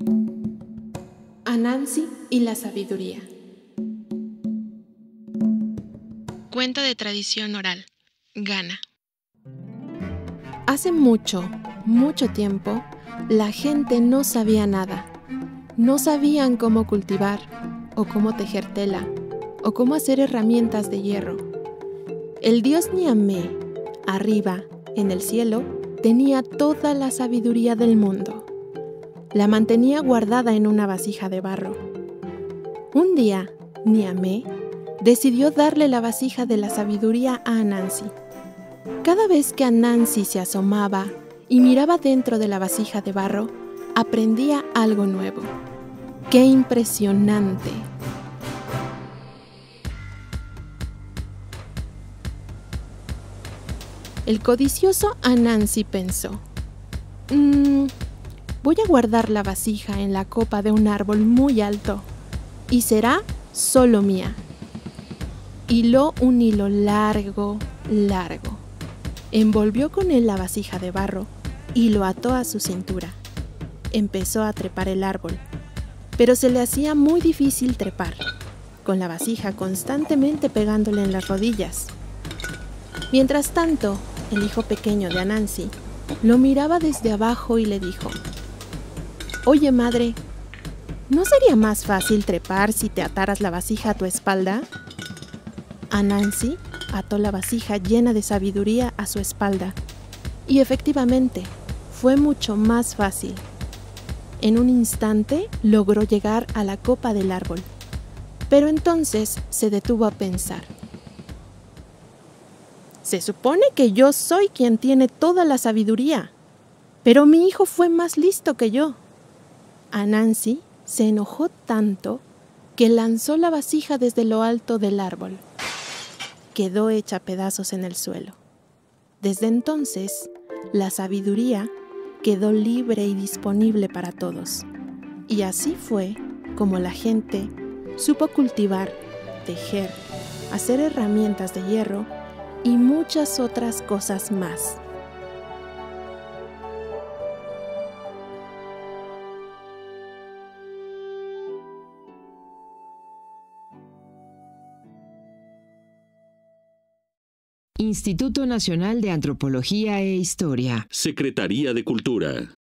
Anansi y la sabiduría. Cuento de tradición oral. Ghana. Hace mucho, mucho tiempo, la gente no sabía nada. No sabían cómo cultivar, o cómo tejer tela, o cómo hacer herramientas de hierro. El dios Niamey, arriba, en el cielo, tenía toda la sabiduría del mundo. La mantenía guardada en una vasija de barro. Un día, Niamey decidió darle la vasija de la sabiduría a Anansi. Cada vez que Anansi se asomaba y miraba dentro de la vasija de barro, aprendía algo nuevo. ¡Qué impresionante! El codicioso Anansi pensó: voy a guardar la vasija en la copa de un árbol muy alto, y será solo mía. Hiló un hilo largo, largo. Envolvió con él la vasija de barro y lo ató a su cintura. Empezó a trepar el árbol, pero se le hacía muy difícil trepar, con la vasija constantemente pegándole en las rodillas. Mientras tanto, el hijo pequeño de Anansi lo miraba desde abajo y le dijo: «Oye, madre, ¿no sería más fácil trepar si te ataras la vasija a tu espalda?» Anansi ató la vasija llena de sabiduría a su espalda, y efectivamente, fue mucho más fácil. En un instante logró llegar a la copa del árbol, pero entonces se detuvo a pensar. Se supone que yo soy quien tiene toda la sabiduría, pero mi hijo fue más listo que yo. Anansi se enojó tanto que lanzó la vasija desde lo alto del árbol. Quedó hecha pedazos en el suelo. Desde entonces, la sabiduría quedó libre y disponible para todos. Y así fue como la gente supo cultivar, tejer, hacer herramientas de hierro y muchas otras cosas más. Instituto Nacional de Antropología e Historia. Secretaría de Cultura.